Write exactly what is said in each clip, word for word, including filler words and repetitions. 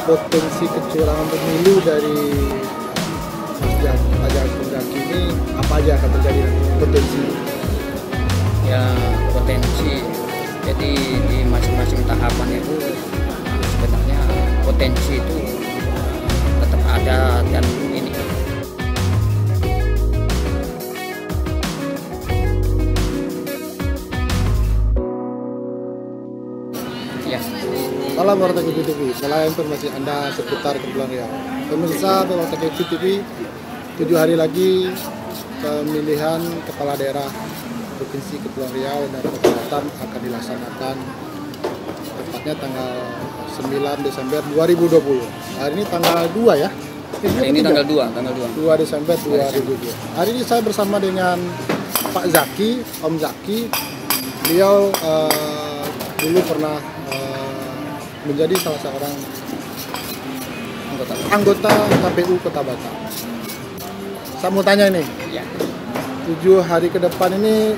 potensi kecurangan pemilu dari Mas Jaki ini apa aja akan terjadi potensi? Ya potensi, jadi di masing-masing tahapan itu sebenarnya potensi itu tetap ada dan ini. Ya. Salam Warta K P T V, salah informasi Anda seputar Kepulauan Riau. Pemirsa Warta K P T V, tujuh hari lagi pemilihan kepala daerah Provinsi Kepulauan Riau dan Kota Batam akan dilaksanakan tepatnya tanggal sembilan Desember dua ribu dua puluh. Hari ini tanggal dua ya? Hari ini tanggal dua, tanggal dua. dua Desember dua ribu dua puluh. Hari ini saya bersama dengan Pak Zaki, Om Zaki. Beliau uh, dulu pernah menjadi salah seorang anggota, anggota K P U Kota Batam. Saya mau tanya ini, ya. tujuh hari ke depan ini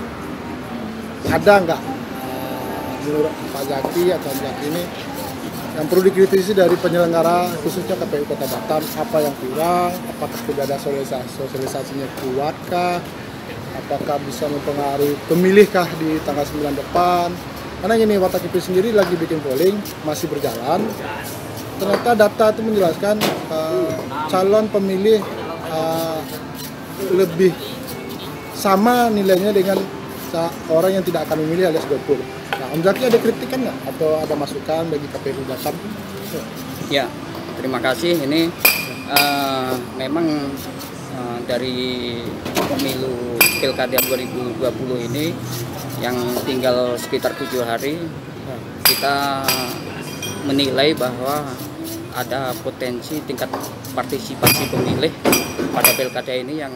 ada nggak menurut Pak Zaki atau Zaki ini yang perlu dikritisi dari penyelenggara khususnya K P U Kota Batam? Apa yang kurang? Apakah sudah ada sosialisasi, sosialisasinya kuatkah? Apakah bisa mempengaruhi pemilihkah di tanggal sembilan depan? Karena ini Warta K P sendiri lagi bikin polling, masih berjalan. Ternyata data itu menjelaskan uh, calon pemilih uh, lebih sama nilainya dengan orang yang tidak akan memilih alias golput. Nah, Om Zaki ada kritikan nggak atau ada masukan bagi K P U Batam? Ya, terima kasih. Ini uh, memang uh, dari pemilu Pilkada dua ribu dua puluh ini yang tinggal sekitar tujuh hari, kita menilai bahwa ada potensi tingkat partisipasi pemilih pada pilkada ini yang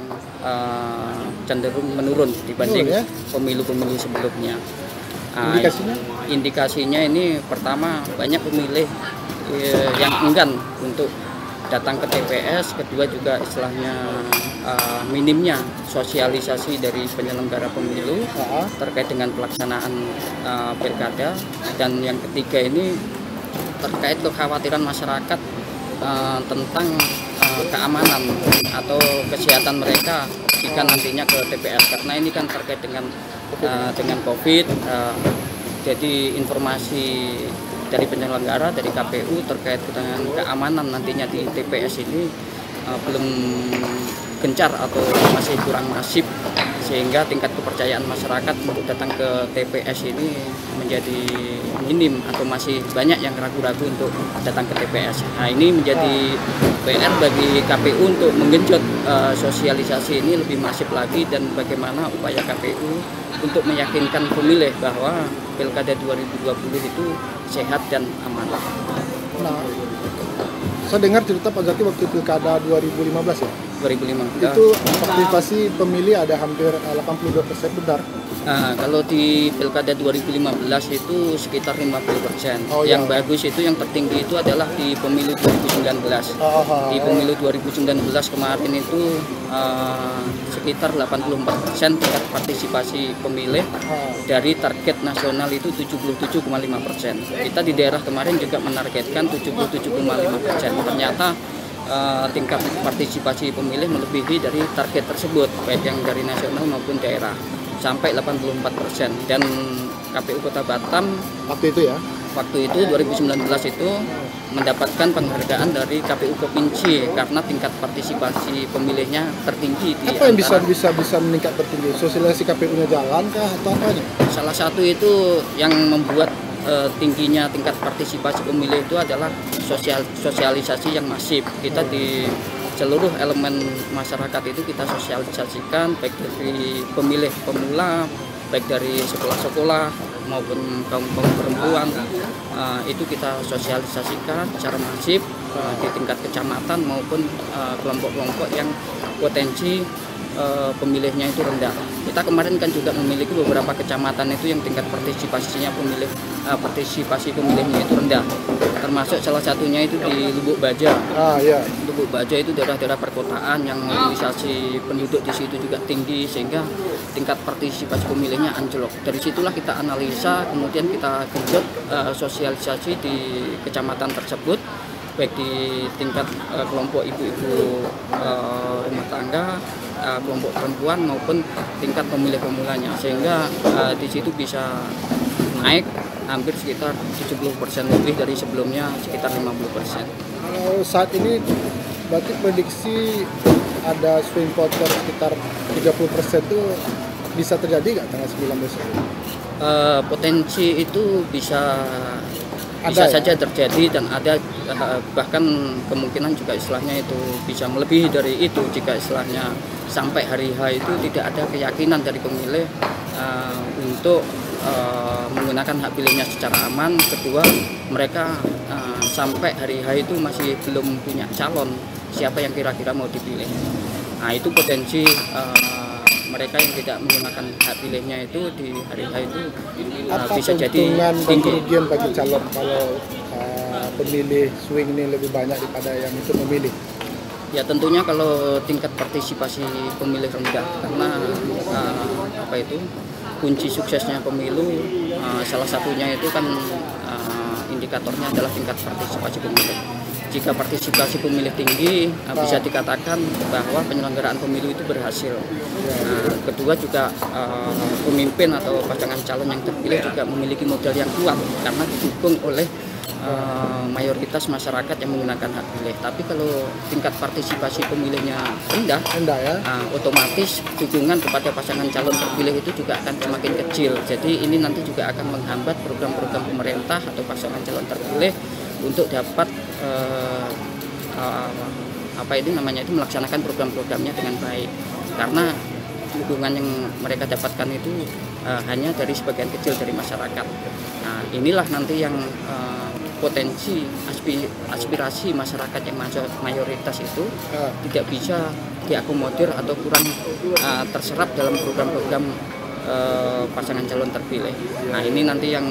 uh, cenderung menurun dibanding oh, ya? pemilu-pemilu sebelumnya. Uh, Indikasinya? Indikasinya ini pertama banyak pemilih uh, yang enggan untuk datang ke T P S, kedua juga istilahnya uh, minimnya sosialisasi dari penyelenggara pemilu uh-huh. terkait dengan pelaksanaan uh, pilkada, dan yang ketiga ini terkait kekhawatiran masyarakat uh, tentang uh, keamanan atau kesehatan mereka jika nantinya ke T P S, karena ini kan terkait dengan uh, dengan COVID. Uh, jadi informasi dari penyelenggara, dari K P U terkait dengan keamanan nantinya di T P S ini uh, belum gencar atau masih kurang masif, sehingga tingkat kepercayaan masyarakat untuk datang ke T P S ini menjadi minim atau masih banyak yang ragu-ragu untuk datang ke T P S. Nah, ini menjadi P R bagi K P U untuk menggenjot uh, sosialisasi ini lebih masif lagi, dan bagaimana upaya K P U untuk meyakinkan pemilih bahwa Pilkada dua ribu dua puluh itu sehat dan aman. Nah, saya dengar cerita Pak Zaki waktu Pilkada dua ribu lima belas ya? dua ribu lima belas. Itu partisipasi pemilih ada hampir delapan puluh dua persen, benar? Nah, kalau di Pilkada dua ribu lima belas itu sekitar lima puluh persen. Oh, yang iya. bagus itu yang tertinggi itu adalah di pemilu dua ribu sembilan belas. Oh, oh, di pemilu dua ribu sembilan belas kemarin itu uh, sekitar delapan puluh empat persen tingkat partisipasi pemilih. Oh. Dari target nasional itu tujuh puluh tujuh koma lima persen. Kita di daerah kemarin juga menargetkan tujuh puluh tujuh koma lima persen. Ternyata uh, tingkat partisipasi pemilih melebihi dari target tersebut, baik yang dari nasional maupun daerah, sampai delapan puluh empat persen. Dan K P U Kota Batam waktu itu ya? Waktu itu dua ribu sembilan belas itu mendapatkan penghargaan dari K P U Provinsi karena tingkat partisipasi pemilihnya tertinggi di apa yang bisa antara, bisa bisa meningkat tertinggi? Sosialisasi K P U-nya jalan kah atau apanya? Salah satu itu yang membuat uh, tingginya tingkat partisipasi pemilih itu adalah sosial sosialisasi yang masif. Kita di seluruh elemen masyarakat itu kita sosialisasikan, baik dari pemilih pemula, baik dari sekolah-sekolah maupun kaum-kaum perempuan, uh, itu kita sosialisasikan secara masif uh, di tingkat kecamatan maupun kelompok-kelompok uh, yang potensi uh, pemilihnya itu rendah. Kita kemarin kan juga memiliki beberapa kecamatan itu yang tingkat partisipasinya pemilih uh, partisipasi pemilihnya itu rendah, termasuk salah satunya itu di Lubuk Baja. Ah, ya. Lubuk Baja itu daerah-daerah perkotaan yang mobilisasi penduduk di situ juga tinggi, sehingga tingkat partisipasi pemilihnya anjlok. Dari situlah kita analisa, kemudian kita genjot uh, sosialisasi di kecamatan tersebut, baik di tingkat uh, kelompok ibu-ibu uh, rumah tangga, uh, kelompok perempuan maupun tingkat pemilih pemulanya, sehingga uh, di situ bisa naik hampir sekitar tujuh puluh persen lebih dari sebelumnya sekitar lima puluh persen. Kalau saat ini berarti prediksi ada swing voter sekitar tiga puluh persen itu bisa terjadi nggak tanggal sembilan belas? Uh, potensi itu bisa bisa ada, saja ya? terjadi dan ada uh, bahkan kemungkinan juga istilahnya itu bisa melebihi dari itu jika istilahnya sampai hari H itu tidak ada keyakinan dari pemilih uh, untuk uh, menggunakan hak pilihnya secara aman. Kedua, mereka uh, sampai hari H itu masih belum punya calon siapa yang kira-kira mau dipilih. Nah, itu potensi uh, mereka yang tidak menggunakan hak pilihnya itu di hari H itu uh, bisa jadi tinggi. Kerugian bagi calon kalau uh, pemilih swing ini lebih banyak daripada yang itu memilih? Ya tentunya kalau tingkat partisipasi pemilih rendah, karena uh, apa itu kunci suksesnya pemilu uh, salah satunya itu kan uh, indikatornya adalah tingkat partisipasi pemilih. Jika partisipasi pemilih tinggi, nah, bisa dikatakan bahwa penyelenggaraan pemilu itu berhasil. Nah, kedua juga uh, pemimpin atau pasangan calon yang terpilih juga memiliki modal yang kuat karena didukung oleh uh, mayoritas masyarakat yang menggunakan hak pilih. Tapi kalau tingkat partisipasi pemilihnya rendah, rendah ya, uh, otomatis dukungan kepada pasangan calon terpilih itu juga akan semakin kecil. Jadi ini nanti juga akan menghambat program-program pemerintah atau pasangan calon terpilih untuk dapat uh, uh, apa ini namanya itu melaksanakan program-programnya dengan baik, karena dukungan yang mereka dapatkan itu uh, hanya dari sebagian kecil dari masyarakat. Nah, inilah nanti yang uh, potensi aspi, aspirasi masyarakat yang mayoritas itu uh. tidak bisa diakomodir atau kurang uh, terserap dalam program-program uh, pasangan calon terpilih. Nah, ini nanti yang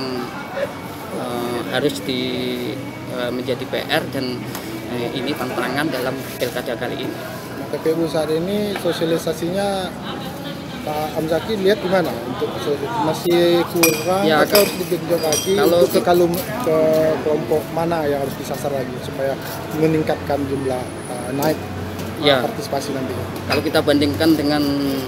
uh, harus di menjadi P R dan eh, ini tantangan dalam pilkada kali ini. K P U saat ini sosialisasinya Pak Amzaki lihat gimana untuk masih kurang ya, atau harus digenjot lagi kalau untuk ke, kalum, ke kelompok mana yang harus disasar lagi supaya meningkatkan jumlah uh, naik ya, partisipasi nanti. Kalau kita bandingkan dengan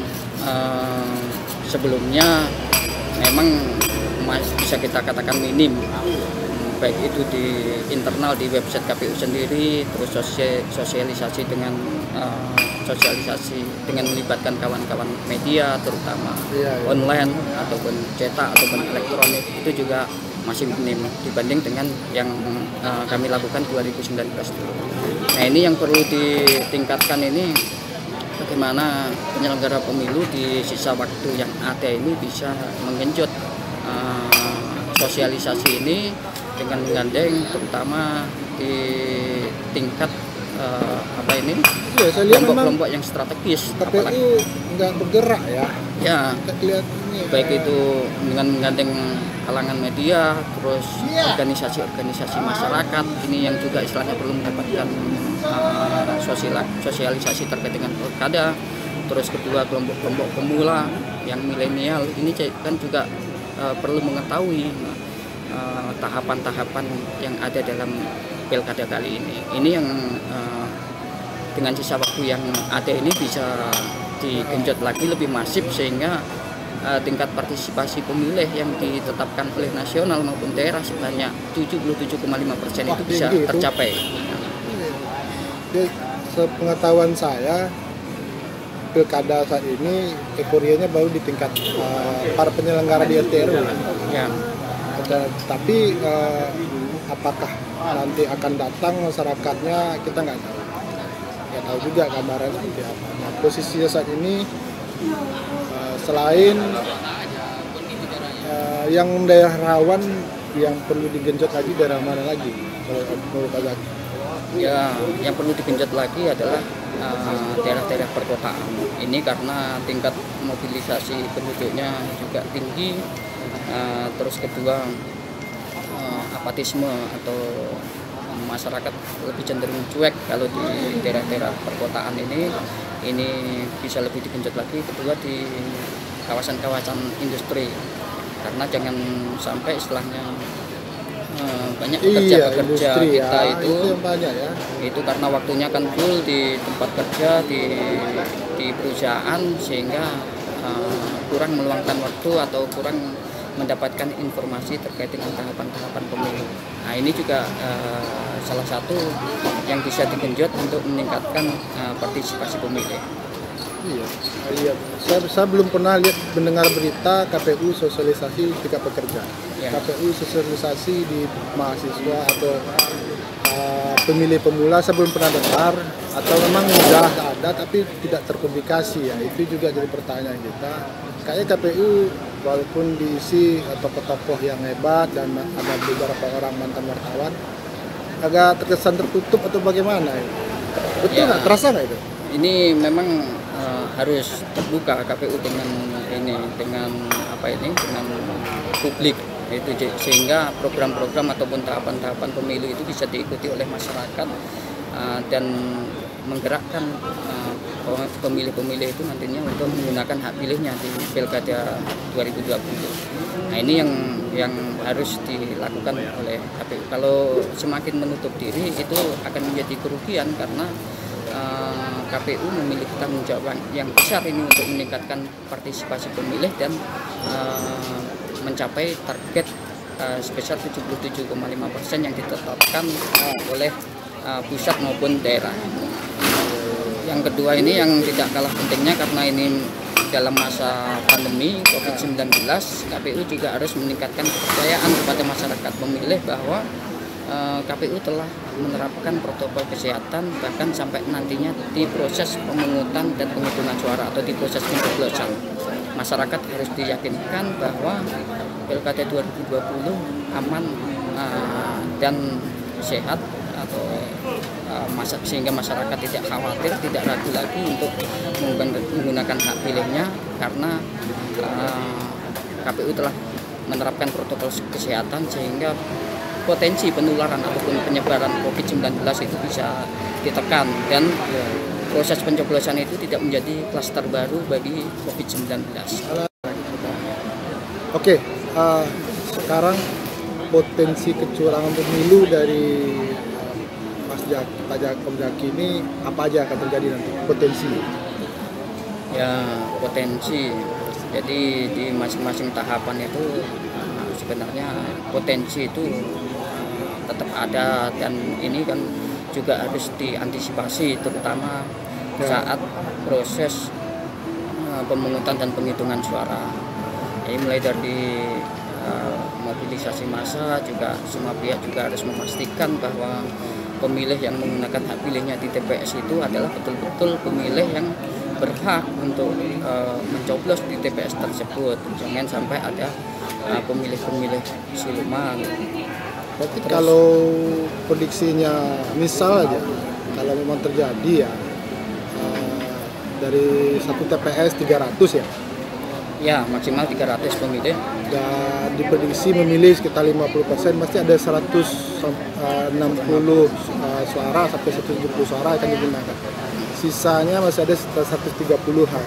uh, sebelumnya memang bisa kita katakan minim, baik itu di internal di website K P U sendiri, terus sosialisasi dengan uh, sosialisasi dengan melibatkan kawan-kawan media terutama iya, iya. online ataupun cetak ataupun elektronik, itu juga masih minim dibanding dengan yang uh, kami lakukan dua ribu sembilan belas dulu. Nah, ini yang perlu ditingkatkan ini bagaimana penyelenggara pemilu di sisa waktu yang ada ini bisa mengenjot uh, sosialisasi ini dengan menggandeng terutama di tingkat uh, apa ini ya, kelompok-kelompok yang strategis. K P U nggak bergerak ya? Ya, ini, baik ya. itu dengan menggandeng kalangan media, terus organisasi-organisasi masyarakat ini yang juga istilahnya perlu mendapatkan uh, sosialisasi terkait dengan pilkada. Terus kedua kelompok-kelompok pemula yang milenial ini kan juga uh, perlu mengetahui tahapan-tahapan uh, yang ada dalam pilkada kali ini. Ini yang uh, dengan sisa waktu yang ada ini bisa digenjot lagi lebih masif sehingga uh, tingkat partisipasi pemilih yang ditetapkan oleh nasional maupun daerah sebanyak tujuh puluh tujuh koma lima persen itu bisa tercapai. Jadi, sepengetahuan saya pilkada saat ini euforianya baru di tingkat uh, para penyelenggara di R T R W. Ya. Tapi uh, apakah nanti akan datang masyarakatnya kita nggak tahu, nggak tahu juga gambaran seperti apa. Nah, posisinya saat ini uh, selain uh, yang daerah rawan yang perlu digenjot lagi daerah mana lagi menurut Pak Zaki? Ya, yang perlu digenjot lagi adalah daerah-daerah uh, perkotaan. Ini karena tingkat mobilisasi penduduknya juga tinggi. Uh, terus kedua uh, apatisme atau masyarakat lebih cenderung cuek kalau di daerah-daerah perkotaan ini ini bisa lebih digenjot lagi. Kedua di kawasan-kawasan industri, karena jangan sampai istilahnya uh, banyak Iya, pekerja-pekerja industri kita ya, itu, itu yang banyak ya. itu karena waktunya kan full di tempat kerja di di perusahaan sehingga uh, kurang meluangkan waktu atau kurang mendapatkan informasi terkait dengan tahapan-tahapan pemilu. Nah ini juga uh, salah satu yang bisa digenjot untuk meningkatkan uh, partisipasi pemilih. Iya, iya. Saya, saya belum pernah lihat mendengar berita K P U sosialisasi serikat pekerja. Ya. K P U sosialisasi di mahasiswa atau uh, pemilih pemula saya belum pernah dengar, atau memang sudah ada tapi tidak terpublikasi ya. Itu juga jadi pertanyaan kita. Kayaknya K P U walaupun diisi tokoh-tokoh yang hebat dan ada beberapa orang mantan wartawan, agak terkesan tertutup atau bagaimana ya? Betul nggak? Ya. Terasa nggak itu? Ini memang uh, harus terbuka K P U dengan ini dengan apa ini dengan publik itu, sehingga program-program ataupun tahapan-tahapan pemilu itu bisa diikuti oleh masyarakat uh, dan menggerakkan uh, pemilih-pemilih itu nantinya untuk menggunakan hak pilihnya di Pilkada dua ribu dua puluh. Nah ini yang yang harus dilakukan oleh K P U. Kalau semakin menutup diri itu akan menjadi kerugian karena uh, K P U memiliki tanggung jawab yang besar ini untuk meningkatkan partisipasi pemilih dan uh, mencapai target uh, sebesar tujuh puluh tujuh koma lima persen yang ditetapkan uh, oleh uh, pusat maupun daerah. Yang kedua ini yang tidak kalah pentingnya karena ini dalam masa pandemi covid sembilan belas, K P U juga harus meningkatkan kepercayaan kepada masyarakat pemilih bahwa eh, K P U telah menerapkan protokol kesehatan bahkan sampai nantinya di proses pemungutan dan penghitungan suara atau di proses pencoblosan. Masyarakat harus diyakinkan bahwa Pilkada dua ribu dua puluh aman eh, dan sehat atau uh, masa, sehingga masyarakat tidak khawatir, tidak ragu lagi untuk menggunakan hak pilihnya karena uh, K P U telah menerapkan protokol kesehatan sehingga potensi penularan ataupun penyebaran covid sembilan belas itu bisa ditekan dan proses pencoblosan itu tidak menjadi klaster baru bagi covid sembilan belas. Oke, uh, sekarang potensi kecurangan pemilu dari Pak Jakom Jaki ini apa aja akan terjadi nanti potensi? Ya potensi. Jadi di masing-masing tahapan itu sebenarnya potensi itu tetap ada dan ini kan juga harus diantisipasi terutama saat proses pemungutan dan penghitungan suara. Ini mulai dari mobilisasi massa juga semua pihak juga harus memastikan bahwa pemilih yang menggunakan hak pilihnya di T P S itu adalah betul-betul pemilih yang berhak untuk uh, mencoblos di T P S tersebut. Jangan sampai ada uh, pemilih-pemilih siluman. Tapi Terus, kalau prediksinya misal aja, kalau memang terjadi ya uh, dari satu T P S tiga ratus ya? Ya, maksimal tiga ratus pemilih. Dan diprediksi memilih sekitar lima puluh persen, pasti ada seratus enam puluh uh, suara sampai seratus tujuh puluh suara akan digunakan. Sisanya masih ada sekitar seratus tiga puluhan.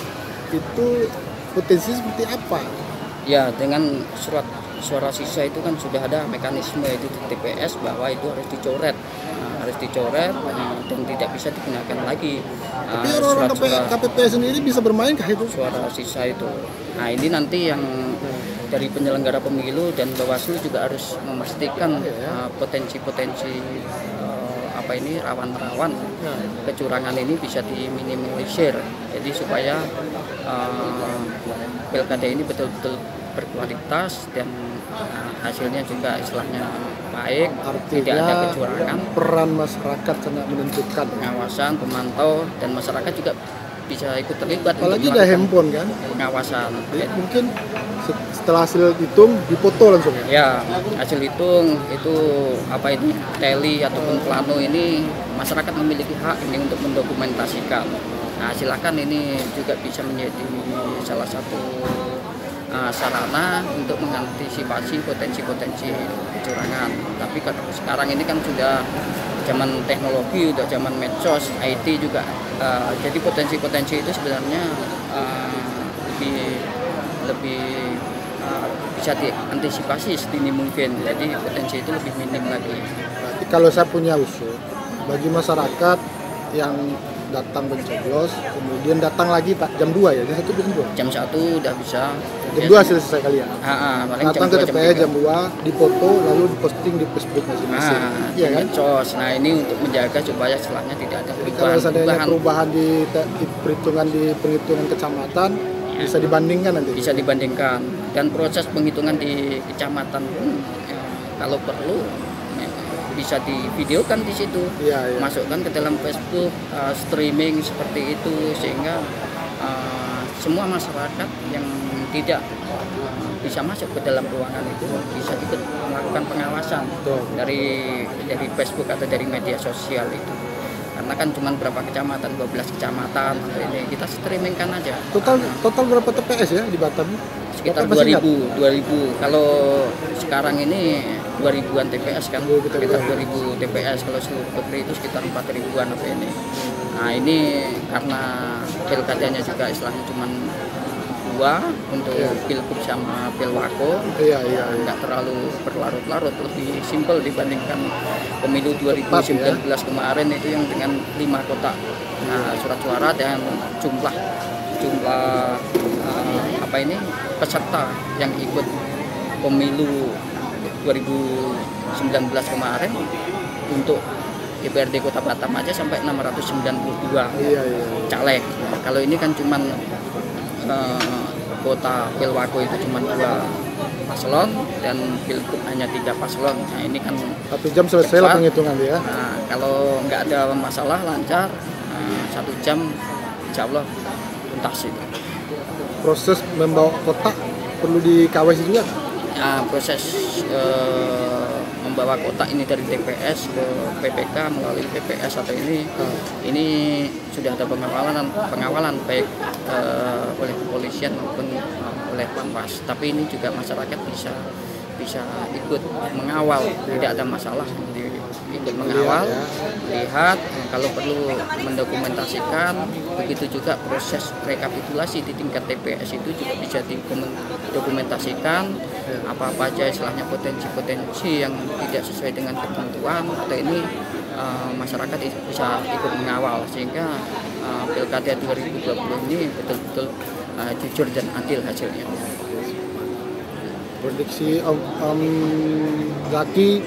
Itu potensi seperti apa? Ya, dengan surat suara sisa itu kan sudah ada mekanisme itu di T P S bahwa itu harus dicoret. Nah, harus dicoret nah, dan tidak bisa digunakan lagi. Tapi uh, orang-orang K P P sendiri bisa bermain kah itu? Suara sisa itu. Nah ini nanti yang dari penyelenggara pemilu dan Bawaslu juga harus memastikan uh, potensi-potensi uh, apa ini rawan-rawan kecurangan ini bisa diminimalisir. Jadi supaya uh, pilkada ini betul-betul berkualitas dan uh, hasilnya juga istilahnya baik, artinya tidak ada kecurangan. Peran masyarakat sangat menentukan. Pengawasan, pemantau dan masyarakat juga bisa ikut terlibat. Apalagi ada handphone kan? Pengawasan. Jadi mungkin setelah hasil hitung difoto langsung ya? Ya, hasil hitung itu apa ini teli ataupun plano ini masyarakat memiliki hak ini untuk mendokumentasikan. Nah silakan ini juga bisa menjadi salah satu uh, sarana untuk mengantisipasi potensi-potensi kecurangan. Tapi sekarang ini kan sudah zaman teknologi, udah zaman medsos, I T juga. Uh, jadi potensi-potensi itu sebenarnya uh, lebih lebih uh, bisa diantisipasi sedini mungkin. Jadi potensi itu lebih minim lagi. Berarti kalau saya punya usul bagi masyarakat yang datang mencoblos, kemudian datang lagi Pak jam dua ya, jam satu jam dua. Jam satu udah bisa. Jam dua selesai kali ya. Ah, ah, datang ke T P S jam dua, difoto lalu diposting di Facebook masing-masing. Nah, iya kan? Medsos. Nah, ini untuk menjaga supaya setelahnya tidak ada Jadi perubahan. kalau seandainya perubahan. perubahan di, di perhitungan di perhitungan kecamatan ya, bisa dibandingkan nanti. Bisa dibandingkan dan proses penghitungan di kecamatan pun ya, kalau perlu ya, bisa divideokan di situ. Ya, ya. Masukkan ke dalam Facebook, uh, streaming seperti itu sehingga uh, semua masyarakat yang tidak uh, bisa masuk ke dalam ruangan itu bisa ikut melakukan pengawasan Betul. dari dari Facebook atau dari media sosial itu. Karena kan cuma berapa kecamatan, dua belas kecamatan, ini kita streamingkan aja. Total total berapa T P S ya di Batam? Sekitar dua ribu, dua ribu. Kalau sekarang ini dua ribuan T P S kan, sekitar dua ribu T P S. Kalau seluruh Kepri itu sekitar empat ribuan apa ini. Nah ini karena pilkadanya juga istilahnya cuma dua untuk ya. Pilkup sama Pilwako, iya, iya, iya. nggak terlalu berlarut-larut, lebih simpel dibandingkan pemilu dua ribu sembilan belas ya. Kemarin itu yang dengan lima kotak nah, surat suara dan jumlah jumlah uh, apa ini peserta yang ikut pemilu dua ribu sembilan belas kemarin untuk D P R D Kota Batam aja sampai enam ratus sembilan puluh dua iya, iya. caleg. Nah, kalau ini kan cuman uh, kota Pilwako itu cuma dua paslon dan Pilkup hanya tiga paslon. Nah ini kan satu jam selesai lah penghitungan dia. Nah, kalau nggak ada masalah lancar uh, satu jam insya Allah tuntas itu. Proses membawa kotak perlu di K W C juga? Nah, proses uh, membawa kotak ini dari T P S ke P P K melalui P P S atau ini hmm. ini sudah ada pengawalan pengawalan baik uh, oleh kepolisian maupun uh, oleh Pampas. Tapi ini juga masyarakat bisa bisa ikut mengawal, tidak ada masalah. Jadi, ikut mengawal, lihat, kalau perlu mendokumentasikan. Begitu juga proses rekapitulasi di tingkat T P S itu juga bisa didokumentasikan apa-apa aja istilahnya potensi-potensi yang tidak sesuai dengan ketentuan atau ini uh, masyarakat bisa ikut mengawal sehingga uh, Pilkada dua ribu dua puluh ini betul-betul uh, jujur dan adil hasilnya. Prediksi Om, Om Zaki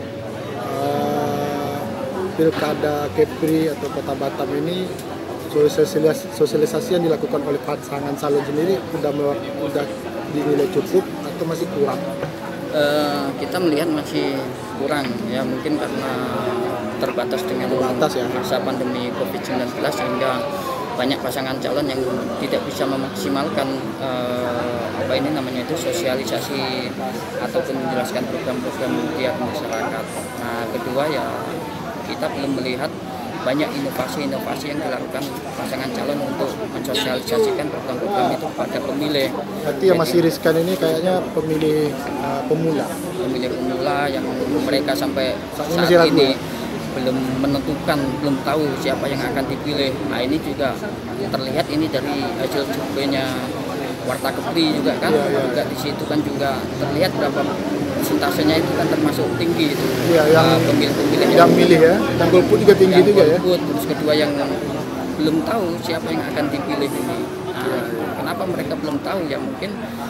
uh, Pilkada Kepri atau Kota Batam ini sosialisasi, sosialisasi yang dilakukan oleh pasangan calon sendiri sudah sudah dinilai cukup atau masih kurang? Uh, kita melihat masih kurang ya, mungkin karena terbatas dengan terbatas, ya. masa pandemi covid sembilan belas sehingga banyak pasangan calon yang tidak bisa memaksimalkan uh, apa ini namanya itu sosialisasi ataupun menjelaskan program-program dia ke masyarakat. Nah kedua ya kita belum melihat banyak inovasi-inovasi yang dilakukan pasangan calon untuk mensosialisasikan program-program itu pada pemilih. Berarti yang masih riskan ini kayaknya pemilih uh, pemula. Pemilih pemula yang mereka sampai saat ragu. ini belum menentukan, belum tahu siapa yang akan dipilih. Nah ini juga terlihat ini dari hasil surveinya Warta Kepri juga kan, ya, ya, juga di situ kan juga terlihat berapa persentasenya itu kan termasuk tinggi itu. Ya, yang pemilih-pemilih yang, yang milih ya, yang golput juga tinggi juga ya. Terus kedua yang belum tahu siapa yang akan dipilih ini. Nah, ya, ya. Kenapa mereka belum tahu ya mungkin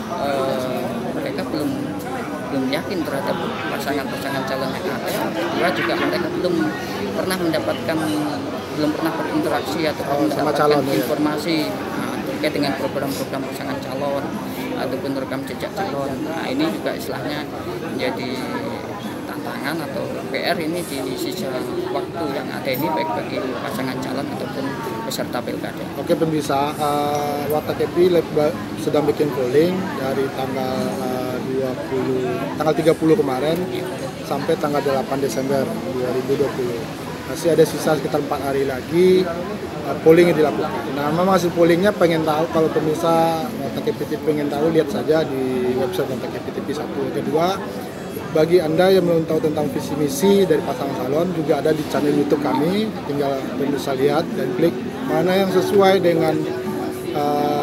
uh, mereka belum belum yakin terhadap pasangan-pasangan calon yang ada. Kedua juga mereka belum pernah mendapatkan, belum pernah berinteraksi atau oh, mendapatkan calon, informasi nah, terkait dengan program-program pasangan calon ataupun rekam jejak calon. Nah ini juga istilahnya menjadi tantangan atau P R ini di sisa waktu yang ada ini baik bagi pasangan calon ataupun peserta pilkada. Oke pemirsa, uh, Warta Kepri sedang bikin polling dari tanggal uh, dua puluh, tanggal tiga puluh kemarin ya. Sampai tanggal delapan Desember dua ribu dua puluh. Masih ada sisa sekitar empat hari lagi uh, polling yang dilakukan. Nah, memang hasil pollingnya pengen tahu, kalau pemirsa Warta Kepri pengen tahu, lihat saja di website Warta Kepri satu. Kedua, bagi Anda yang belum tahu tentang visi misi dari pasangan calon, juga ada di channel YouTube kami. Tinggal pemirsa lihat dan klik mana yang sesuai dengan uh,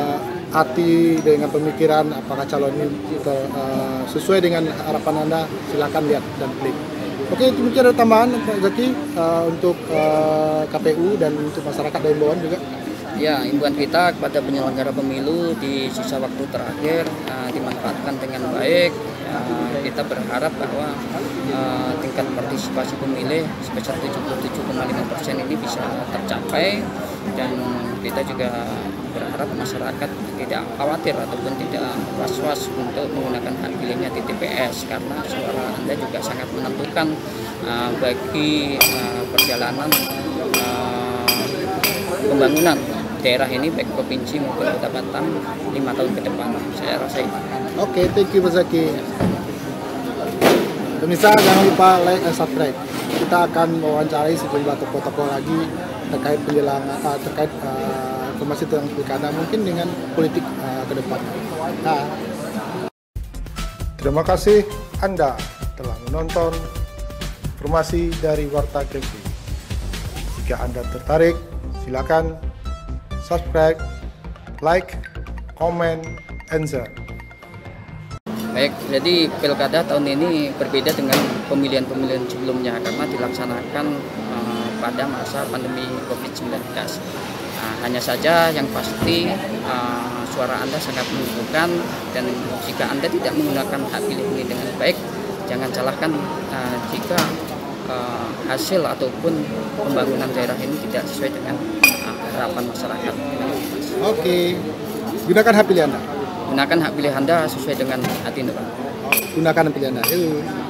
hati, dengan pemikiran apakah calon ini uh, sesuai dengan harapan Anda, silakan lihat dan klik. Oke, itu mungkin ada tambahan Pak Zaki uh, untuk uh, K P U dan untuk masyarakat dan imbauan juga. Ya, imbauan kita kepada penyelenggara pemilu di sisa waktu terakhir uh, dimanfaatkan dengan baik. Uh, kita berharap bahwa uh, tingkat partisipasi pemilih sebesar tujuh puluh tujuh koma lima persen ini bisa tercapai, dan kita juga berharap masyarakat tidak khawatir ataupun tidak was-was untuk menggunakan hak pilihnya di T P S, karena suara Anda juga sangat menentukan uh, bagi uh, perjalanan uh, pembangunan daerah ini baik provinsi maupun Kota Batam lima tahun ke depan. Saya rasa itu. Oke, okay, thank you Pak Zaki. Pemirsa, jangan lupa like dan subscribe. Kita akan mewawancarai sejumlah tokoh-tokoh lagi terkait penjelangan uh, terkait uh, informasi tentang pilkada, mungkin dengan politik uh, ke depan. Nah, terima kasih Anda telah menonton informasi dari Warta Kripsi. Jika Anda tertarik, silakan subscribe, like, comment, and share. Baik, jadi pilkada tahun ini berbeda dengan pemilihan-pemilihan sebelumnya karena dilaksanakan uh, pada masa pandemi covid sembilan belas. Nah, hanya saja yang pasti uh, suara Anda sangat menentukan, dan jika Anda tidak menggunakan hak pilih ini dengan baik, jangan salahkan uh, jika uh, hasil ataupun pembangunan daerah ini tidak sesuai dengan uh, harapan masyarakat. Oke, gunakan hak pilih Anda. Gunakan hak pilih Anda sesuai dengan hati nurani. Gunakan hak pilih Anda. Yuk.